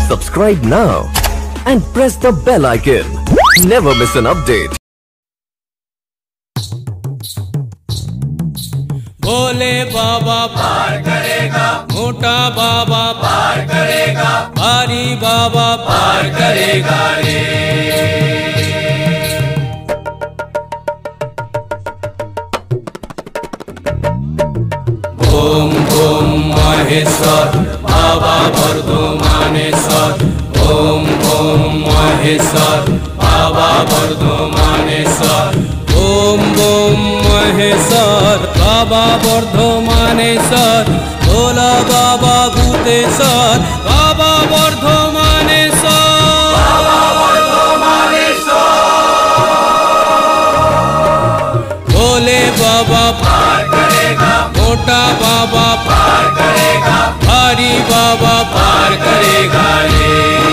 Subscribe now and press the bell icon. Never miss an update. भोले बाबा पार करेगा, मोटा बाबा पार करेगा, भारी बाबा पार करेगा रे। ओम ओम महेश्वर बाबा वर्धमानेश्वर, ओम ओम महेश्वर बाबा वर्धमानेश्वर, ओम ओम महेश्वर बाबा वर्धमानेश्वर, भोला बाबा भूतेश्वर बाबा वर्धमानेश्वर, बाबा वर्धमानेश्वर। भोले बाबा पार करेगा, मोटा बाबा पार करेगा, भारी बाबा पार करेगा रे।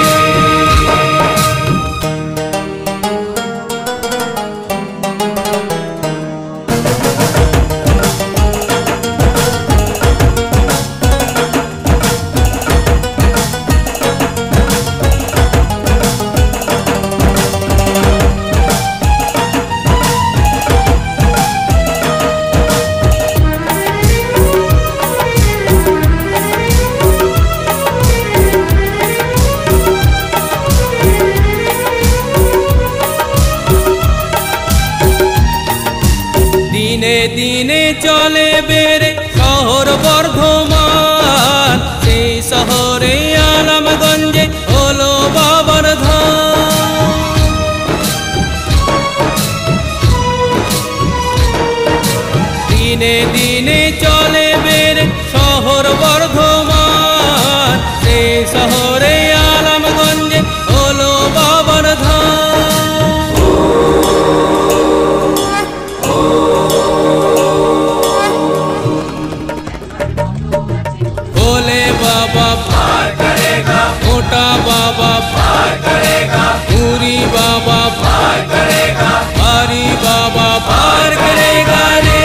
दिने दिने चले बेरे शहर बर्धमान, সেই শহরে আলমগঞ্জে হলো বাবার ধাম। দিনে দিনে চলে বেরে শহর বর্ধমান, সেই শহরে আলমগঞ্জে হলো বাবার ধাম। भोले बाबा पार करेगा, मोटा बाबा पार करेगा, पूरी बाबा पार करेगा, भारी बाबा पार करेगा रे।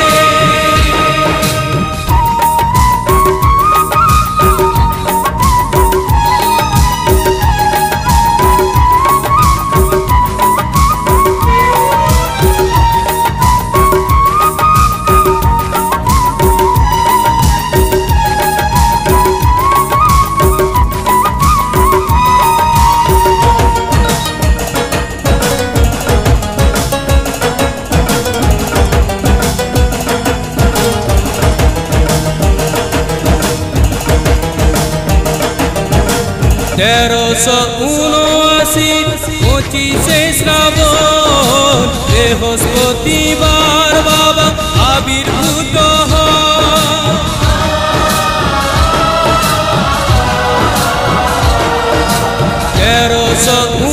তেরোশো উনআশি 25শে শ্রাবণ বৃহস্পতিবার বাবা আবির্ভূত হন। 1319